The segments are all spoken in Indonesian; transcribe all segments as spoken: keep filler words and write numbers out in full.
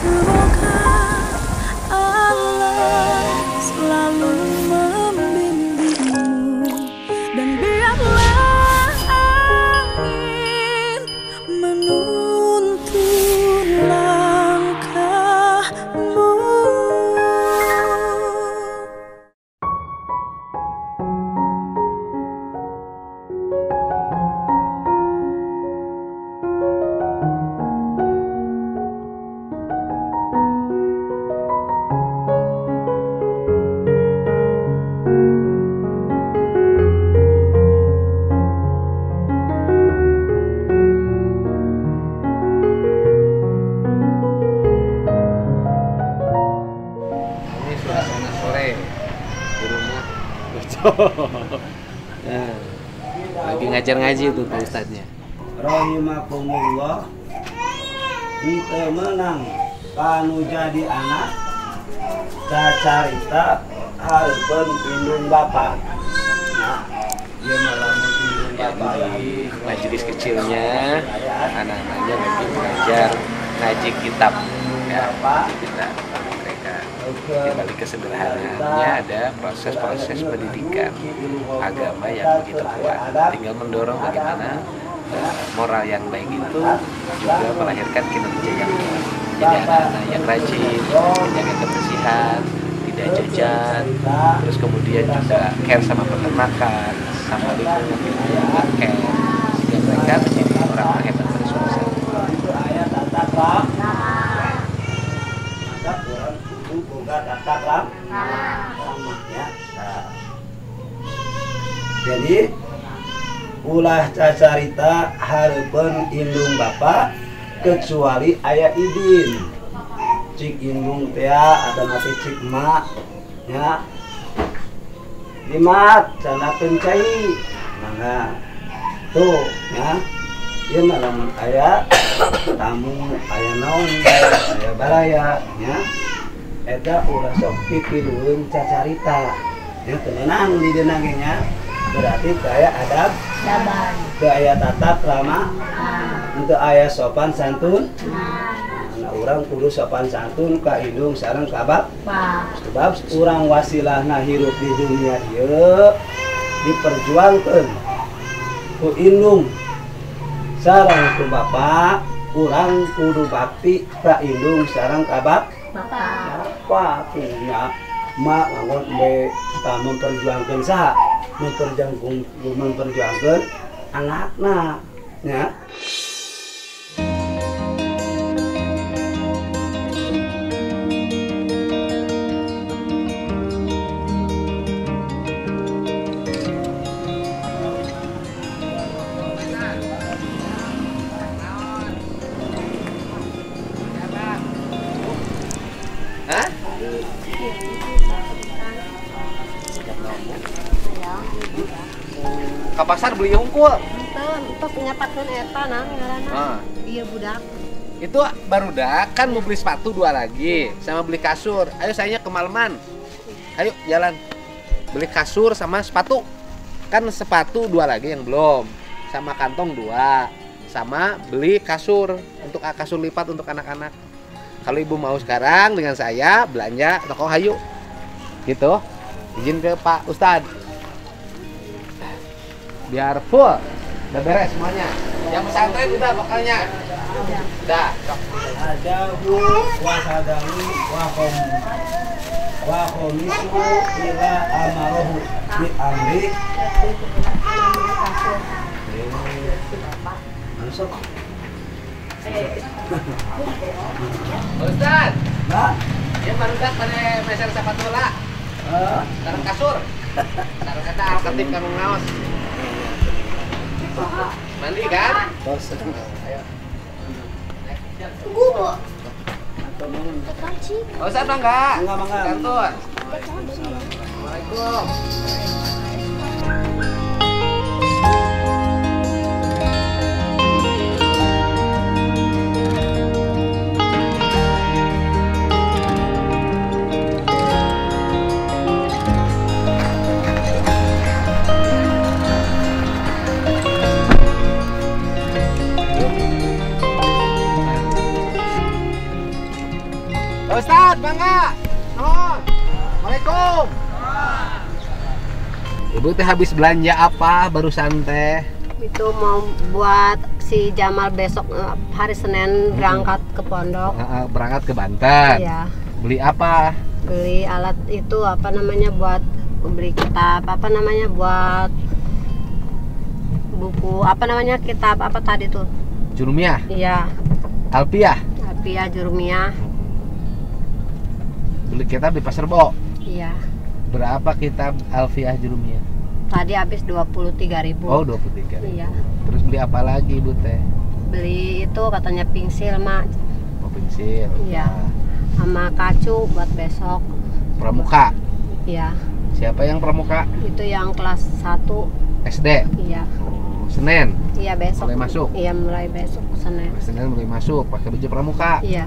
Semoga Allah selalu membimbingmu dan biarlah angin menuntun langkahmu. Ini suasana sore di rumah. Nah, lagi ngajar ngaji tuh Pak Ustadznya. Rahimakumullah, ente menang kanu jadi anak cacarita hareupeun indung bapa. Nah, ieu malah indung Ya, bapa di majelis kecilnya anak-anaknya lagi belajar ngaji kitab ya, ngaji kitab mereka. Di balik kesederhanaannya ada proses-proses pendidikan agama yang begitu kuat. Tinggal mendorong bagaimana uh, moral yang baik itu juga melahirkan kinerja yang kuat. Jadi anak-anak yang rajin, menjaga kebersihan, tidak jajan, terus kemudian juga care sama peternakan, sama lingkungan juga care, sehingga mereka menjadi orang-orang hebat pada suatu saat. itu ayat tatakram. Maka kurang itu boga tatakram. Sama ya. Nah. Jadi ulah cacarita hareupeun indung bapa kecuali aya izin. Cik indung teh atau nanti cik emak ya. Dimat cana pencai. Mangga. Tuh ya. Ieu mah lamun aya tamu aya naon aya baraya nya eta ulah sok pipilueun cacarita ya tenang di dieu ge nya berarti aya adab Daban. teu aya tata krama teu aya sopan santun nah urang kudu sopan santun ka indung sareng ka bap Pak. sebab urang wasilahna hirup di dunia ieu diperjuangkeun ku indung sareng ku bapak, kurang kudu bakti ka indung sareng ka bap Bapak. bapak punya mak ngangon be ta memperjuangkeun saha memperjuangkeun memperjuangkeun anakna nya. Hah? Ke pasar beli unggul. Enten, itu punya pakeun eta nang ngaranna. Ah. Iya budak. Itu baru dah kan mau beli sepatu dua lagi sama beli kasur. Ayo sayanya kemalaman. Ayo jalan. Beli kasur sama sepatu. Kan sepatu dua lagi yang belum. Sama kantong dua. Sama beli kasur untuk kasur lipat untuk anak-anak. Kalau ibu mau sekarang dengan saya belanja toko Hayu. Gitu. Izin ke Pak Ustadz. Biar full. Udah beres semuanya. Yang pesantren udah pokoknya. Udah. Adabu wasadahu wa qom wa qomisu ila amarohu bi amri masuk Ustaz, nah dia baru dak pada meser sepatu lah. eh, Sekarang kasur. Sekarang kata alkatib kamu ngaos. Mandi kan? tos Ayo. Tunggu, Bu. atau mau Kaci. Oh, Ustaz enggak? Enggak, enggak. Kantun. Assalamualaikum. Ustaz, bangga. Nuhun. Assalamualaikum. Ibu teh habis belanja apa barusan teh? Itu mau buat si Jamal besok eh, hari Senin berangkat ke pondok. Uh, berangkat ke Banten. Iya. Beli apa? Beli alat itu apa namanya buat beli kitab apa namanya buat buku apa namanya kitab apa tadi tuh? Jurumiyah, Iya. Alfiah. Alfiah Jurumiyah. Beli kitab di Pasar Bo. Iya. Berapa kitab Alfiah Jurumiyah? Tadi habis dua puluh tiga ribu. Oh, dua puluh tiga. Iya. Terus beli apa lagi, Bu teh? Beli itu katanya pensil, Mak. Oh, pensil. Iya. Sama kacu buat besok. Pramuka. Iya. Siapa yang pramuka? Itu yang kelas satu. S D. Iya. Oh, Senin. Iya besok. Mulai masuk? Iya, mulai besok Senin. Senin mulai masuk pakai baju pramuka. Iya.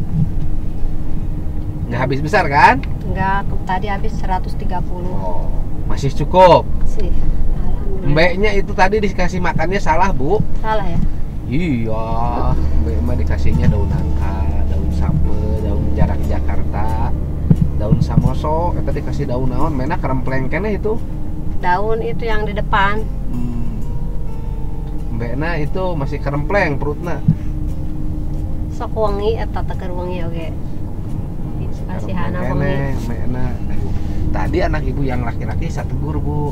Nggak habis besar kan? Enggak, tadi habis seratus tiga puluh. Oh, masih cukup. Sih. Alhamdulillah. Mbaknya itu tadi dikasih makannya salah, Bu. Salah ya? Iya, Mbak mah dikasihnya daun nangka, daun sape, daun jarak Jakarta, daun samoso, kita dikasih daun naon, mena kerempleng kene itu. Daun itu yang di depan. Hmm. Mbakna itu masih kerempleng perutna. Sok wangi eta teker wangi oge. Kasih anak wangi. Mbakna. Tadi anak ibu yang laki-laki satu tegur, Bu.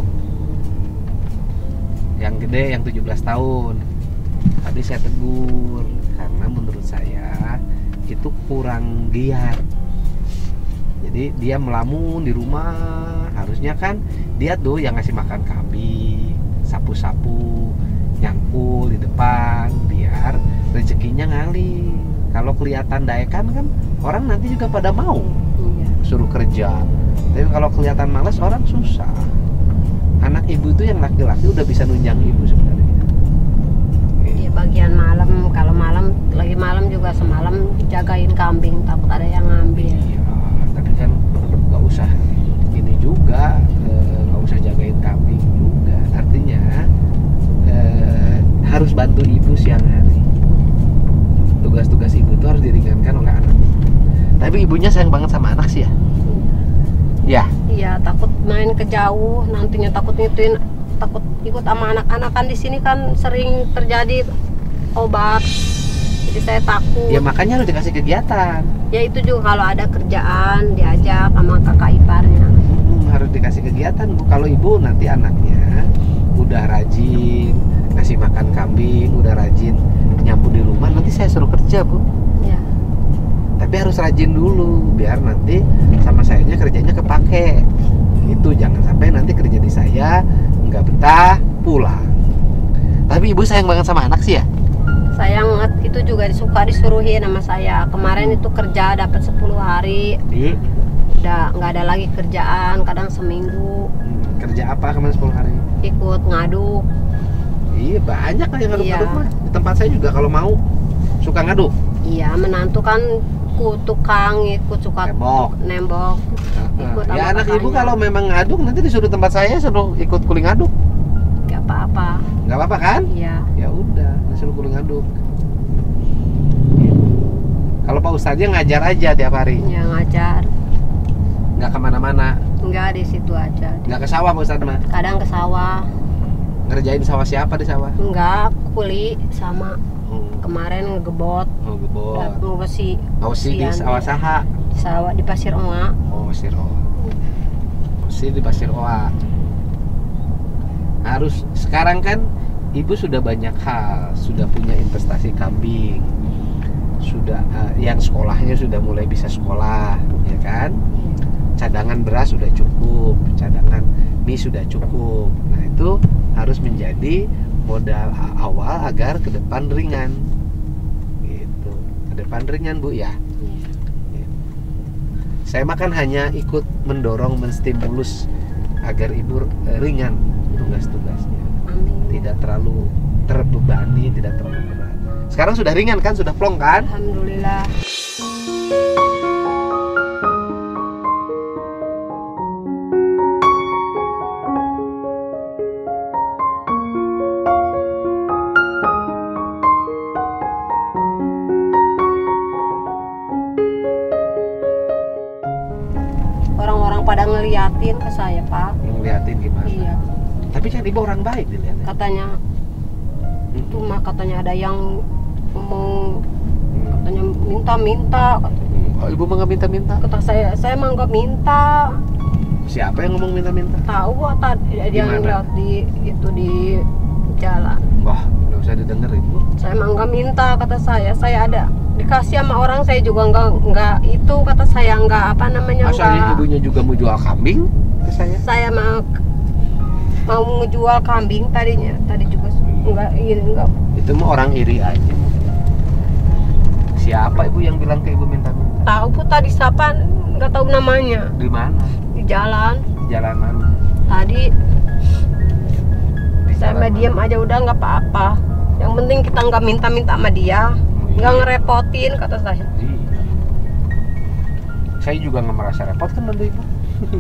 Yang gede yang tujuh belas tahun. Tadi saya tegur karena menurut saya itu kurang giat. Jadi dia melamun di rumah, harusnya kan dia tuh yang ngasih makan kambing, sapu-sapu, nyangkul di depan biar rezekinya ngalir. Kalau kelihatan daekan kan orang nanti juga pada mau Iya. suruh kerja. Tapi kalau kelihatan malas orang susah. Anak ibu itu yang laki-laki udah bisa nunjang ibu sebenarnya. Iya, bagian malam, kalau malam lagi malam juga semalam jagain kambing takut ada yang ngambil. Iya, tapi kan nggak usah ini juga, eh, nggak usah jagain kambing juga. Artinya eh, harus bantu ibu siang hari. Tugas-tugas ibu itu harus diringankan oleh anak. Tapi ibunya sayang banget sama anak sih ya. Ya. Iya, takut main ke jauh, nantinya takut ngituin, takut ikut sama anak-anak kan di sini kan sering terjadi obat. Jadi saya takut. Ya makanya harus dikasih kegiatan. Ya itu juga kalau ada kerjaan diajak sama kakak iparnya. Hmm, harus dikasih kegiatan, Bu. Kalau ibu nanti anaknya udah rajin ngasih makan kambing, udah rajin nyapu di rumah, nanti saya suruh kerja, Bu. Ya. Tapi harus rajin dulu biar nanti sama sayanya kerjanya kepake. Itu jangan sampai nanti kerja di saya nggak betah pulang. Tapi ibu sayang banget sama anak sih ya. Sayang banget, itu juga suka disuruhin sama saya. Kemarin itu kerja dapat sepuluh hari, Di udah nggak ada lagi kerjaan, kadang seminggu hmm, kerja apa kemarin sepuluh hari? ikut ngaduk. Iya banyak lah yang ngaduk-ngaduk Iya. mah. Di tempat saya juga kalau mau suka ngaduk. Iya, menantu kan ku tukang ikut suka Nembok. tuk- nembok. Ikut Ya sama anak ibu kakaknya. kalau memang ngaduk nanti disuruh tempat saya suruh ikut kuli ngaduk. Gak apa-apa. Nggak apa-apa kan? Iya. Ya udah, disuruh kuli ngaduk. Kalau Pak Ustadznya ngajar aja tiap hari, Ya ngajar. nggak kemana-mana, Enggak di situ aja. nggak ke sawah Pak Ustadz mah. Kadang ke sawah. Ngerjain sawah siapa di sawah? Enggak, kuli sama Oh, kemarin ngegebot. oh gebot. Udah besi Oh sih di Sian. sawah saha. di sawah di Pasir Oa. Oh Pasir Oa. Oh sih di Pasir Oa. Harus sekarang kan ibu sudah banyak hal, sudah punya investasi kambing, sudah eh, yang sekolahnya sudah mulai bisa sekolah, ya kan? Cadangan beras sudah cukup, cadangan mie sudah cukup. Nah itu harus menjadi modal a- awal agar ke depan ringan. Gitu. Ke depan ringan Bu ya. Saya makan hanya ikut mendorong, menstimulus agar ibu eh, ringan tugas-tugasnya, Amin. tidak terlalu terbebani, tidak terlalu berat. Sekarang sudah ringan kan, sudah plong kan? Alhamdulillah. pada ngeliatin ke saya, Pak. Ngeliatin gimana? Iya. Tapi kan ibu orang baik dilihatnya. Katanya itu mah katanya ada yang ngomong, katanya minta-minta. Oh, ibu mah nggak minta-minta? Kata saya, saya mah nggak minta. Siapa yang ngomong minta-minta? Tahu tadi dia Gimana? ngeliat di itu di jalan. Wah, nggak usah didengerin bu. Saya mah nggak minta, kata saya. Saya ada dikasih sama orang, saya juga nggak nggak itu, kata saya nggak apa namanya Asalnya nggak. ibunya juga mau jual kambing ke saya. Saya mau mau ngejual kambing tadinya, tadi juga nggak ini nggak. Itu mah orang iri aja. Siapa ibu yang bilang ke ibu minta-minta? Tahu bu tadi siapa, nggak tahu namanya. Di mana? Di jalan Jalan mana? tadi. Di Saya jalan mah mana? diem aja udah nggak apa-apa. Yang penting kita nggak minta-minta sama dia, nggak ngerepotin, kata saya. Iya. Saya juga nggak merasa repot kan bantu ibu.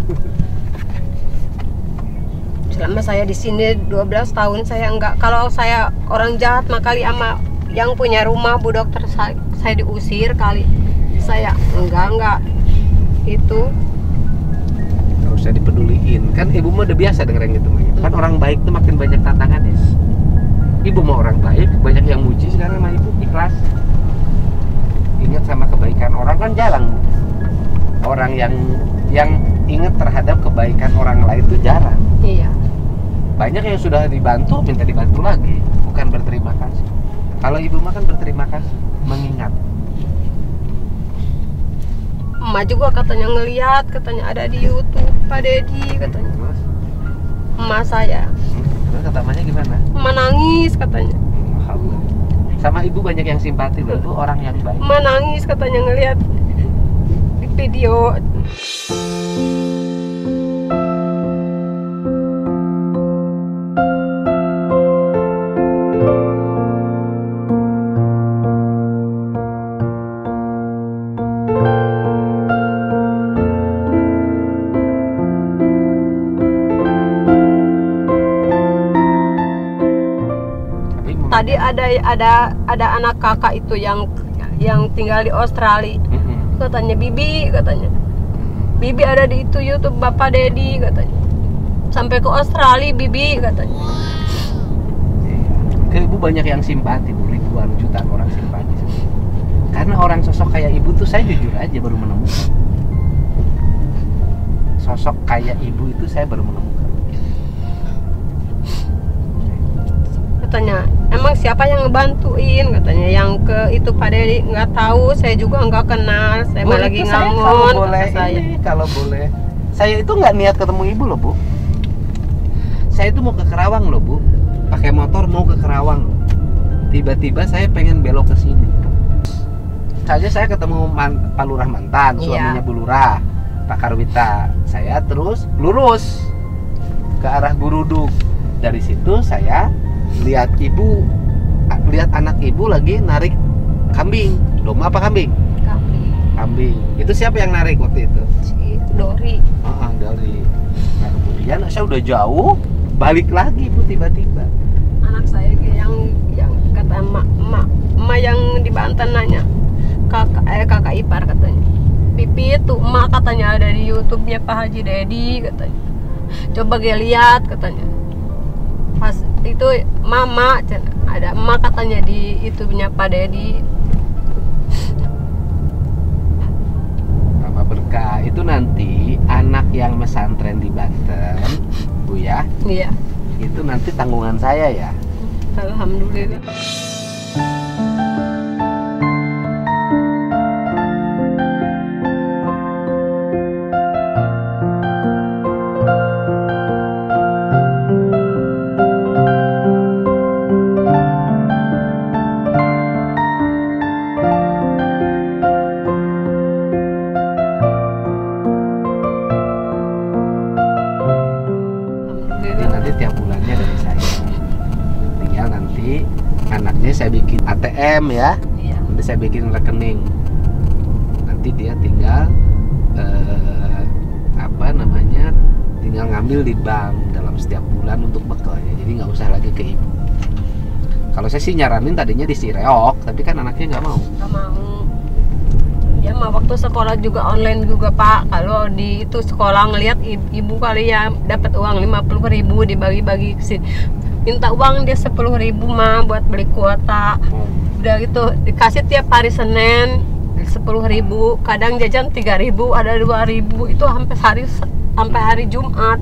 Selama saya di sini dua belas tahun saya nggak, kalau saya orang jahat mah kali sama yang punya rumah Bu Dokter, saya, saya diusir kali. Saya enggak enggak itu. Nggak usah dipeduliin. Kan ibu mah udah biasa dengerin gitu. Kan orang baik tuh makin banyak tantangannya. Ibu mau orang baik, banyak yang muji sekarang sama ibu, ikhlas. Ingat sama kebaikan orang kan jarang. Orang yang yang ingat terhadap kebaikan orang lain itu jarang. Iya. Banyak yang sudah dibantu minta dibantu lagi, bukan berterima kasih. Kalau ibu mah kan berterima kasih, mengingat. Emak juga katanya ngelihat, katanya ada di YouTube Pak Dedi, katanya. Terus, Emak saya, terus kata emaknya gimana? emak nangis katanya. Alhamdulillah. Sama ibu banyak yang simpati loh, ibu orang yang baik. Emak nangis katanya ngelihat di video. Tapi memang- Tadi ada ada ada anak kakak itu yang yang tinggal di Australia. Mm-mm. Katanya Bibi, katanya Bibi ada di itu YouTube Bapak Dedi, katanya. Sampai ke Australia Bibi, katanya. Iya. Ke ibu banyak yang simpati, bu, ribuan jutaan orang simpati. Karena orang sosok kayak ibu tuh saya jujur aja baru menemukan. Sosok kayak ibu itu saya baru menemukan. Katanya, emang siapa yang ngebantuin, katanya. Yang ke itu Pak Dedi nggak tahu, saya juga nggak kenal, saya Bu, mah lagi itu saya ngangon, kalau kata boleh saya. ini, kalau boleh. Saya itu nggak niat ketemu ibu loh, Bu. Saya itu mau ke Kerawang loh, Bu. Pakai motor mau ke Kerawang. Tiba-tiba saya pengen belok ke sini. Saja saya ketemu man, Pak Lurah mantan, Iya. suaminya Bu Lurah, Pak Karwita. Saya terus lurus ke arah Guruduk. Dari situ saya lihat ibu, lihat anak ibu lagi narik kambing. Domba apa kambing? Kami Kambing. Itu siapa yang narik waktu itu? si Dori. Ah, dari. Nah kemudian saya udah jauh, balik lagi bu tiba-tiba. Anak saya yang yang kata emak emak emak yang di Banten nanya, kakak eh kakak ipar katanya, Pipi itu emak katanya ada di YouTube-nya Pak Haji Dedi, katanya. Coba gue lihat, katanya. Pas itu mama ada emak katanya di YouTube-nya Pak Dedi. Mama Berkah itu nanti anak yang mesantren di Banten, bu ya. Iya. Itu nanti tanggungan saya ya. Alhamdulillah. Jadi nanti tiap bulannya dari saya. Tinggal nanti anaknya saya bikin A T M ya. Iya. Nanti saya bikin rekening. Nanti dia tinggal eh, apa namanya? Tinggal ngambil di bank dalam setiap bulan untuk bekalnya. Jadi nggak usah lagi ke ibu. Kalau saya sih nyaranin tadinya di Sireok, tapi kan anaknya nggak mau. Gak mau. Ya mah waktu sekolah juga online juga Pak. Kalau di itu sekolah ngelihat ibu kali ya dapat uang lima puluh ribu dibagi-bagi ke sini. Minta uang dia sepuluh ribu mah buat beli kuota. Udah gitu dikasih tiap hari Senin sepuluh ribu, kadang jajan tiga ribu, ada dua ribu, itu sampai hari sampai hari Jumat.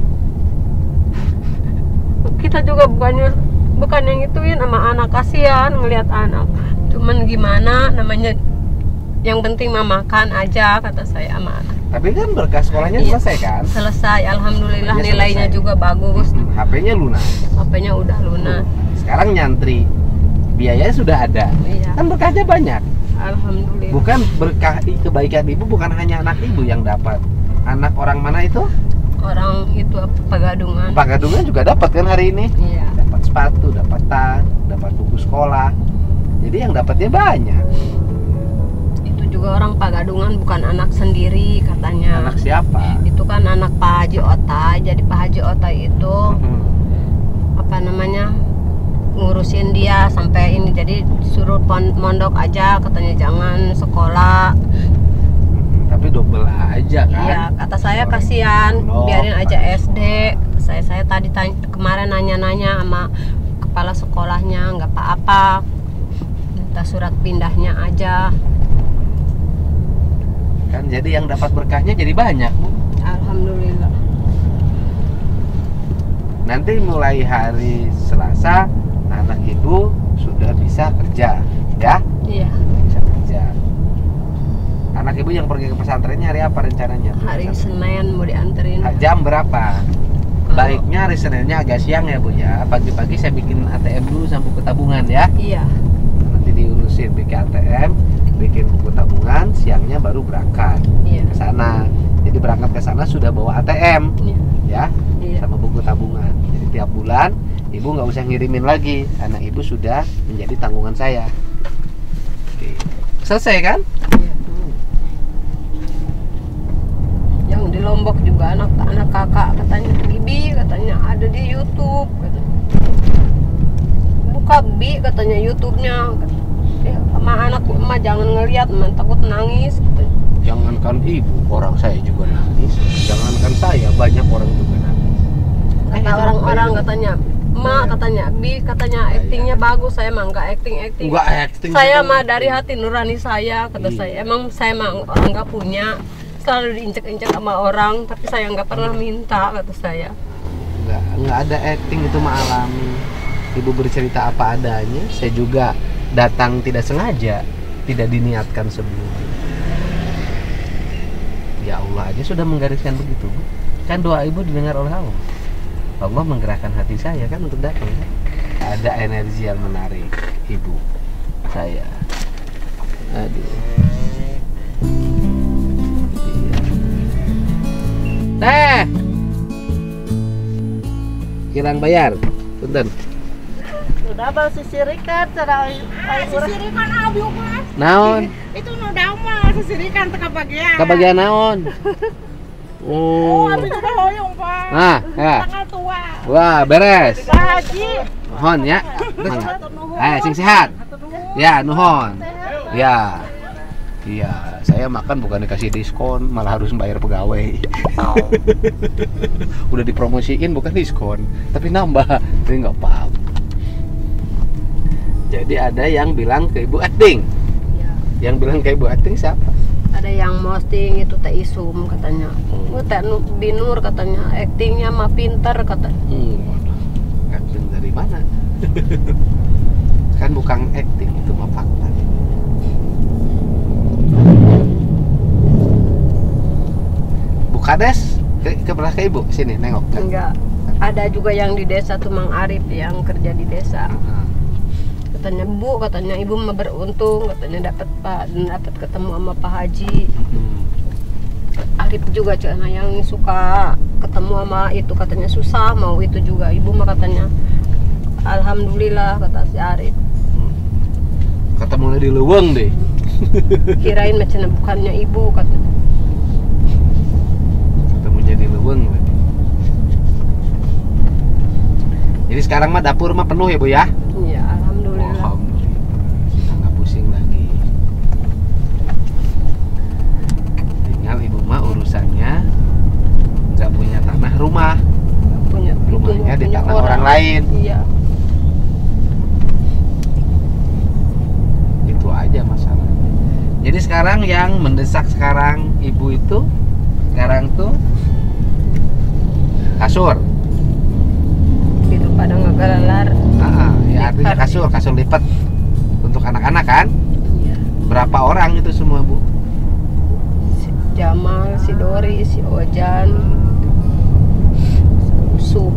Kita juga bukannya bukan yang ituin sama anak, kasihan ngelihat anak. Cuman gimana namanya, yang penting mah makan aja kata saya sama anak. Tapi kan berkas sekolahnya Iya, selesai kan? Selesai, alhamdulillah Selesai. nilainya juga bagus. Hmm, H P-nya lunas. H P-nya udah lunas. Sekarang nyantri, biayanya sudah ada. Iya. Kan berkahnya banyak. Alhamdulillah. Bukan berkah kebaikan ibu, bukan hanya anak ibu yang dapat. Anak orang mana itu? Orang itu apa, Pegadungan. Pak Gadungan juga dapat kan hari ini? Iya. Dapat sepatu, dapat tas, dapat buku sekolah. Jadi yang dapatnya banyak. Itu juga orang Pegadungan, bukan anak sendiri katanya. Anak siapa? Itu kan anak Pak Haji Otai. Jadi Pak Haji Otai itu Hmm. apa namanya, ngurusin dia sampai ini, jadi suruh pon- mondok aja katanya, jangan sekolah. Tapi double aja kan? Iya, kata saya kasihan, Mondok, biarin aja habis S D. Saya saya tadi tanya, kemarin nanya-nanya sama kepala sekolahnya, nggak apa-apa, minta surat pindahnya aja. Kan jadi yang dapat berkahnya jadi banyak, Bu. Alhamdulillah. Nanti mulai hari Selasa anak ibu sudah bisa kerja, ya? Iya. Bisa kerja. Anak ibu yang pergi ke pesantrennya hari apa rencananya? Hari Senin mau dianterin. Jam berapa? Baiknya hari Seninnya agak siang ya Bu ya. Pagi-pagi saya bikin A T M dulu sama buku tabungan ya. Iya. Nanti diurusin bikin A T M, bikin buku tabungan, siangnya baru berangkat Iya. ke sana. Jadi berangkat ke sana sudah bawa A T M, Iya. ya, Iya. sama buku tabungan. Jadi tiap bulan ibu nggak usah ngirimin lagi, anak ibu sudah menjadi tanggungan saya. Oke. Selesai kan? Iya. Yang di Lombok juga anak-anak kakak katanya, Bibi katanya ada di YouTube katanya. Buka Bi katanya YouTube-nya. Ya, sama anakku, emak jangan ngeliat, emak takut nangis katanya. Jangankan ibu, orang saya juga nangis. Jangankan saya, banyak orang juga nangis. Kata Eh, orang-orang apa ya? katanya, emak katanya, Bi katanya Iya, aktingnya bagus, saya mah nggak acting acting. Nggak acting. Saya juga. mah dari hati nurani saya, kata Iya. saya. Emang saya mah orang nggak punya, selalu diinjek-injek sama orang, tapi saya nggak pernah minta, kata saya. nggak nggak ada acting, itu mah alami. Ibu bercerita apa adanya. Saya juga datang tidak sengaja, tidak diniatkan sebelumnya. Ya Allah aja sudah menggariskan begitu, Bu. Kan doa ibu didengar oleh Allah. Allah menggerakkan hati saya kan untuk datang. Ada energi yang menarik ibu saya. Aduh. Teh. Kirang bayar. Punten. Sudah bal sisirikan cara sisirikan abi mas. Naon? Itu nu mah sisirikan teka bagian. Kebagian naon? Oh, Oh. abi juga hoyong, Pak. Nah, ya. Tanggal tua. Wah, beres. Pak Haji. Nuhon ya. Eh, sing sehat. Ya, nuhon. Ya. Iya, saya makan bukan dikasih diskon, malah harus bayar pegawai. Udah dipromosiin bukan diskon, tapi nambah. Jadi nggak paham. Jadi ada yang bilang ke ibu acting. Ya. Yang bilang ke ibu acting siapa? Ada yang posting itu Teh Isum katanya. Oh, Teh Nu- Binur katanya, aktingnya mah pinter katanya. Hmm, acting dari mana? Kan bukan acting, itu mah fakta. Bu Kades, ke, ke belah ke ibu sini nengok. Enggak. Ada juga yang di desa tuh Mang Arif yang kerja di desa. Ah, Katanya, Bu, katanya ibu mah beruntung, katanya dapat Pak, dapat ketemu sama Pak Haji. hmm. Arif juga cina yang suka ketemu sama itu, katanya susah mau itu juga. Ibu mah katanya alhamdulillah, kata si Arif. Ketemu di Leuweung deh. Kirain macam bukannya ibu, katanya. Ketemunya di Leuweung berarti. Jadi sekarang mah dapur mah penuh ya Bu ya? Iya, alhamdulillah. Alhamdulillah. Kita nggak pusing lagi. sekarang yang mendesak sekarang ibu itu sekarang tuh kasur. Itu pada ngegalalar. Ah, ya artinya kasur, kasur lipat untuk anak-anak kan? Iya. Berapa orang itu semua, Bu? Si Jamal, si Dori, si Ojan, Sup.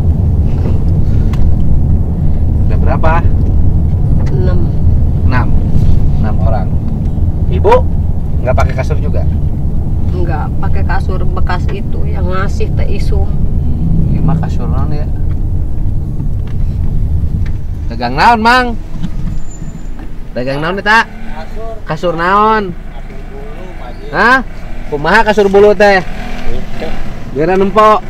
Udah berapa? enam. enam. enam orang. Ibu nggak pakai kasur juga? Enggak, pakai kasur bekas itu yang ngasih Teh Isum. Iya mah kasur naon ya? Dagang naon, Mang? Dagang naon eta? Kasur. Kasur naon? Kasur bulu, Pak. Hah? Kumaha kasur bulu teh? Biar nempok.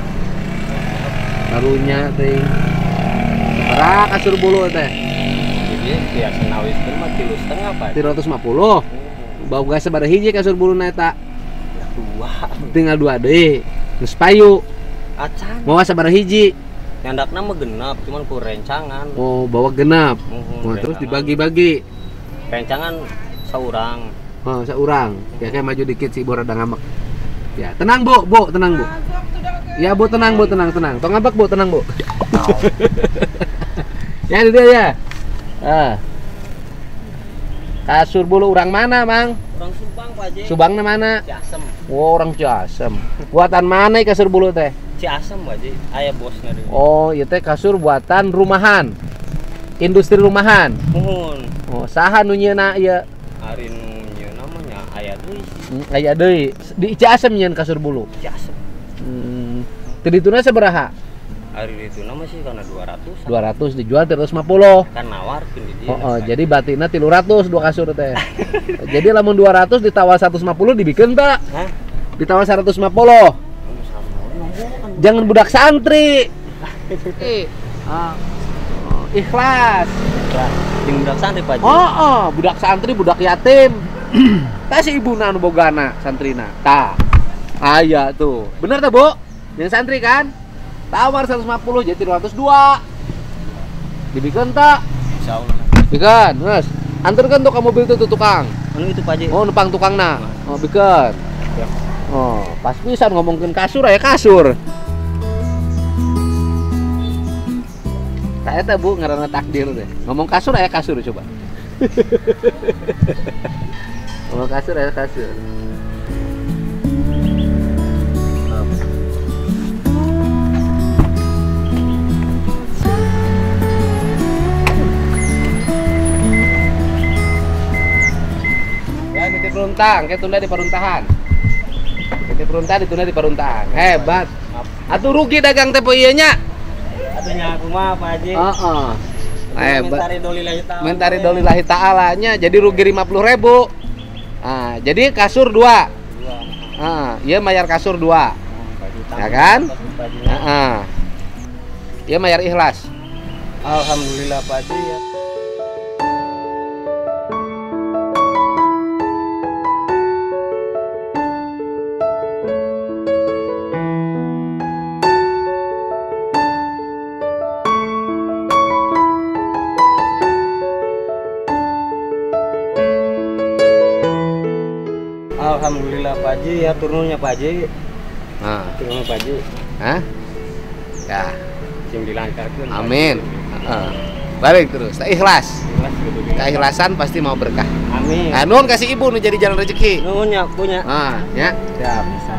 Barunya teh. Berapa kasur bulu teh? Jadi biasa nawiskeun mah kilo setengah, Pak. tiga ratus lima puluh. Bau gas sabaraha hiji kasur bulu na eta? Dua. Tinggal dua deui. Geus payu. Acan. Bawa sabaraha hiji? Nyandakna mah genap, cuman ku rencangan. Oh, bawa genap. Mhm, Oh, terus rencangan. dibagi-bagi. Rencangan saurang. Oh, seorang. Ya kayak maju dikit sih, Ibu rada ngambek. Ya, tenang, Bu. Bu, tenang, Bu. Ya, Bu, tenang, Bu, tenang, tenang. Tong ngambek, Bu, tenang, Bu. Ya, itu dia ya. Ah. Kasur bulu orang mana, Mang? Orang Subang, Pak Haji. Subangna mana? Ciasem. Oh, orang Ciasem. Buatan mana ieu kasur bulu teh? Ciasem, Pak Haji. Aya bosna deui. Oh, ieu teh kasur buatan rumahan. Industri rumahan. Muhun. Oh, saha nu nyieuna ieu? Ari nu nyieun namanya aya deui. Hmm, aya deui. Di Ciasem nyieun kasur bulu. Ciasem. Hmm. Teu dituna sabaraha? Ari itu nama sih karena dua ratus. dua ratus dijual tiga ratus lima puluh. Kan nawarkeun di dieu. Oh, oh jadi batina tiga ratus dua kasur teh. Jadi lamun dua ratus ditawar seratus lima puluh dibikeun tak? Hah? Ditawar seratus lima puluh. Jangan budak santri. Eh, ah. Oh, ikhlas. Jeung budak santri Pak Haji. Oh, oh, budak santri, budak yatim. Tah si ibuna anu bogana santrina. Tah. Aya tuh. Bener tah, Bu? Yang santri kan? Tawar seratus lima puluh jadi tiga ratus dua. Dibikeun tak? Insyaallah. Bikeun, geus. Anterkeun tuh ka mobil tuh, tuh tukang. Anu itu Pak Haji. Oh, numpang tukangna. Oh, bikeun. Ya. Oh, pas pisan ngomongkeun kasur aya kasur. Tah eta Bu ngaranna takdir teh. Ngomong kasur aya kasur coba. Ngomong kasur aya kasur. Ya nitip peruntang, kayak tunda di peruntahan. Nitip peruntah ditunda di peruntahan. Hebat. Atuh rugi dagang teh poe ieu nya. Atunya aku mah Pak Haji. Heeh. Hebat. Mentari dolillahi ta'ala. Mentari dolillahi ta'alanya jadi rugi lima puluh ribu. Ah, jadi kasur dua. Dua. Ah, iya bayar kasur dua. Baju Ya kan? Pak Haji. Heeh. Iya bayar ikhlas. Alhamdulillah Pak Haji ya. Alhamdulillah Pak Haji ya, turunnya Pak Haji. Nah, Turunnya Pak Haji. hah? Ya, Sing dilancarkeun. amin. Heeh. Balik terus, tak ikhlas. Ikhlas gitu. Keikhlasan pasti mau berkah. Amin. Nah, nuhun kasih ibu nu jadi jalan rezeki. Nuhun ya punya. Ah, ya. Ya bisa.